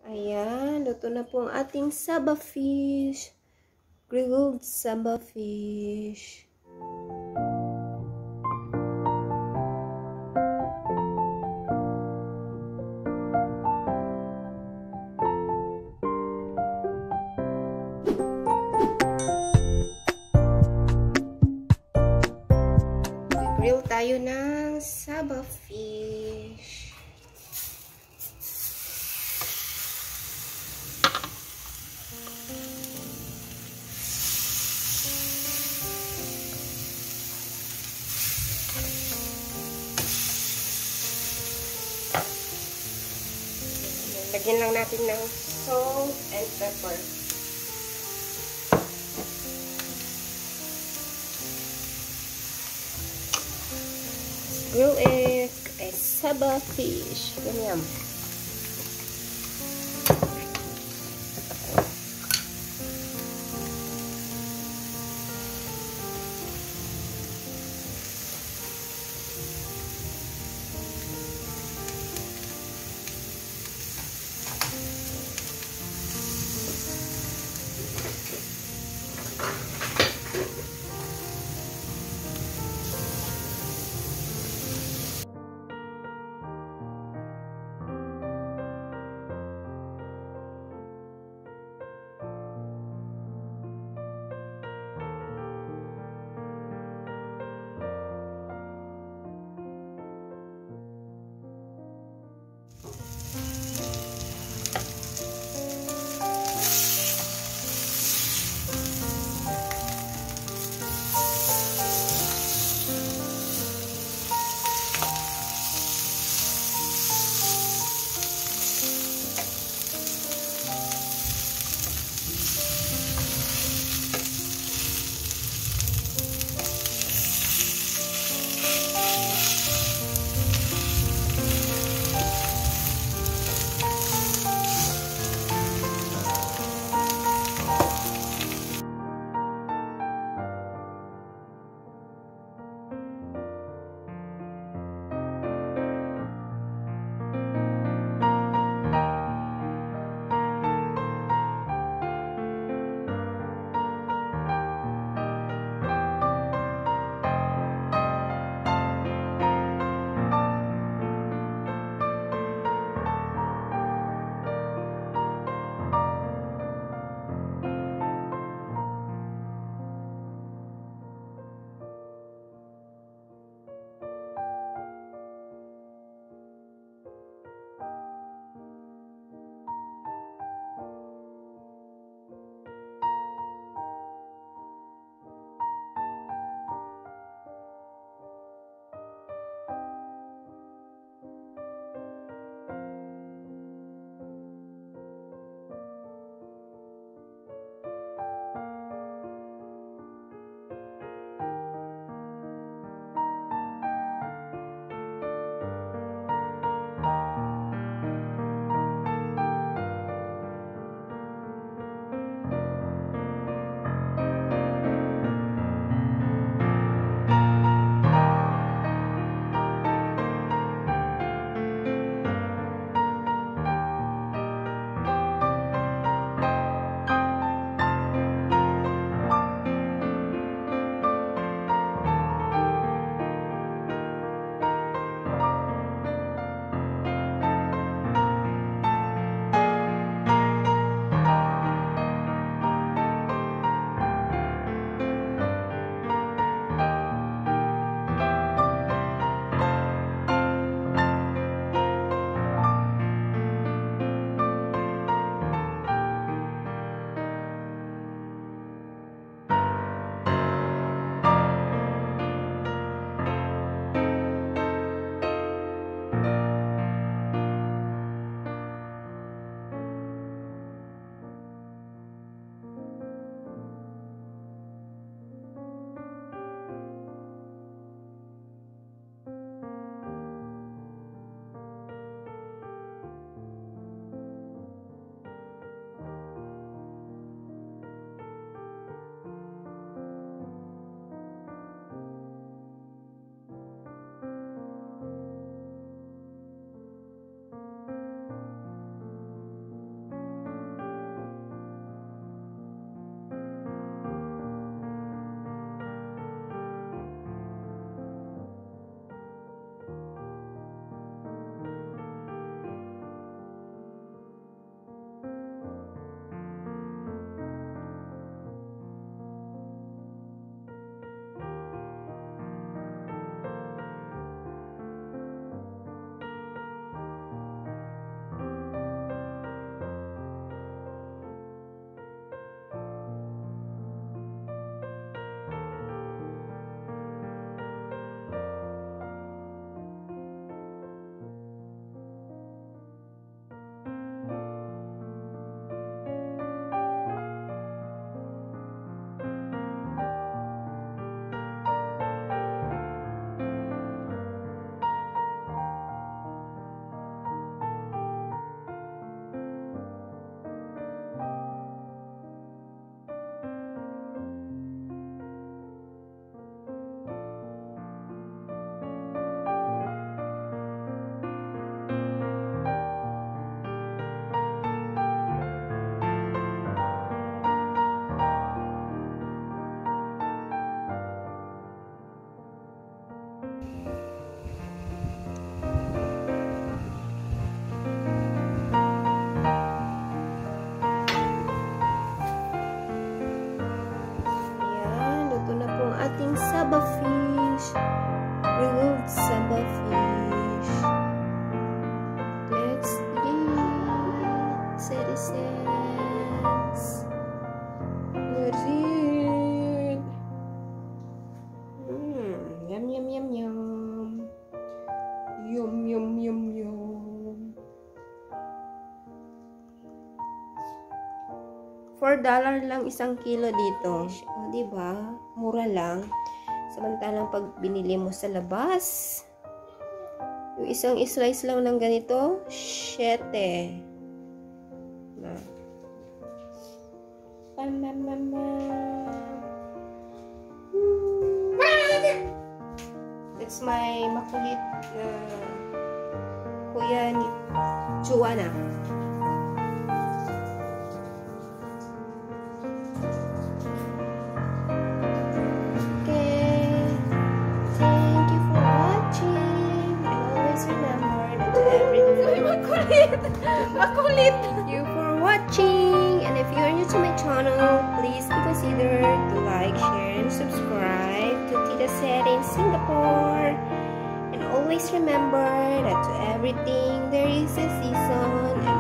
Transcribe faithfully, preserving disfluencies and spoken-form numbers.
Ayan, luto na po ang ating Saba fish. Grilled Saba fish. Grill tayo ng Saba fish. Lagyan lang natin ng salt and pepper. Grill it a Saba fish. Ganyan. citizens. What is it? Mm, yum, yum, yum, yum. Yum, yum, yum, yum. four dollars lang isang kilo dito. O, diba? Mura lang. Samantalang pag binili mo sa labas, yung isang slice lang ng ganito, siyete. Na. Pamamama. That's my makulit na kuya ni Joanna. Makulit! You for watching, and if you're new to my channel, please consider to like, share, and subscribe to Tita Zette in Singapore. And always remember that to everything there is a season.